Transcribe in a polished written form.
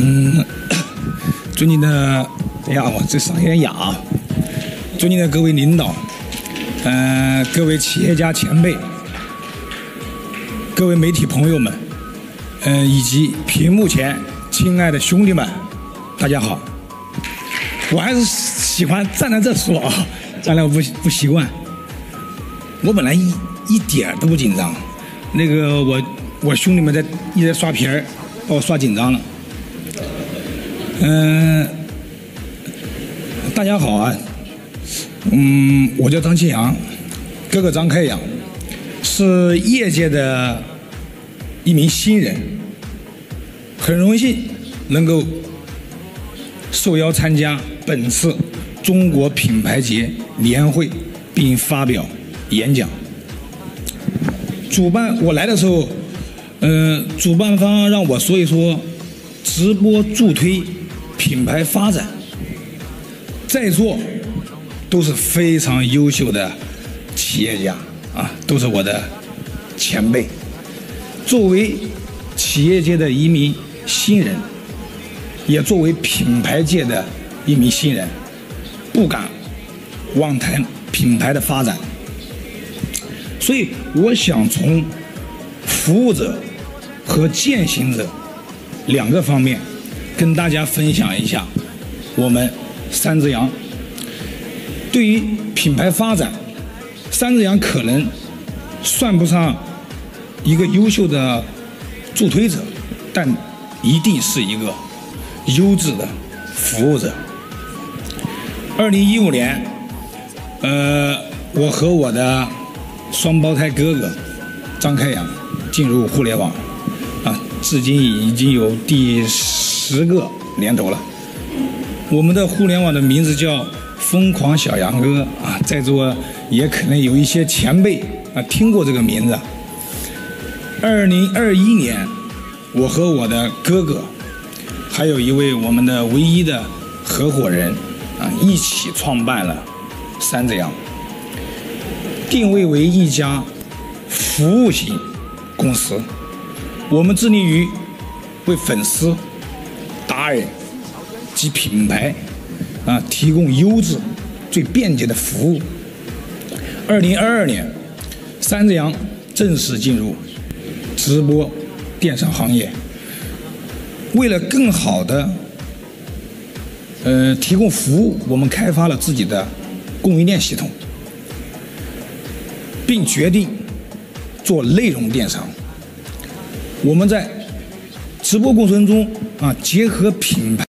尊敬的，哎呀，我这嗓有点哑啊！尊敬的各位领导，各位企业家前辈，各位媒体朋友们，以及屏幕前亲爱的兄弟们，大家好。我还是喜欢站在这说啊，站来我不习惯。我本来一点都不紧张，那个我兄弟们一直在刷屏儿，把我刷紧张了。大家好啊，我叫张庆阳，哥哥张开阳，是业界的一名新人，很荣幸能够受邀参加本次中国品牌节年会，并发表演讲。我来的时候，主办方让我说一说直播助推品牌发展。在座都是非常优秀的企业家啊，都是我的前辈。作为企业界的一名新人，也作为品牌界的一名新人，不敢妄谈品牌的发展。所以我想从服务者和践行者两个方面跟大家分享一下我们三只羊对于品牌发展。三只羊可能算不上一个优秀的助推者，但一定是一个优质的服务者。2015年，我和我的双胞胎哥哥张开阳进入互联网，至今已经有第10个年头了。我们的互联网的名字叫疯狂小杨哥啊，在座也可能有一些前辈听过这个名字。2021年，我和我的哥哥，还有一位我们的唯一的合伙人一起创办了三只羊，定位为一家服务型公司。我们致力于为粉丝、达人及品牌提供优质、最便捷的服务。2022年，三只羊正式进入直播电商行业。为了更好的提供服务，我们开发了自己的供应链系统，并决定做内容电商。我们在直播过程中结合品牌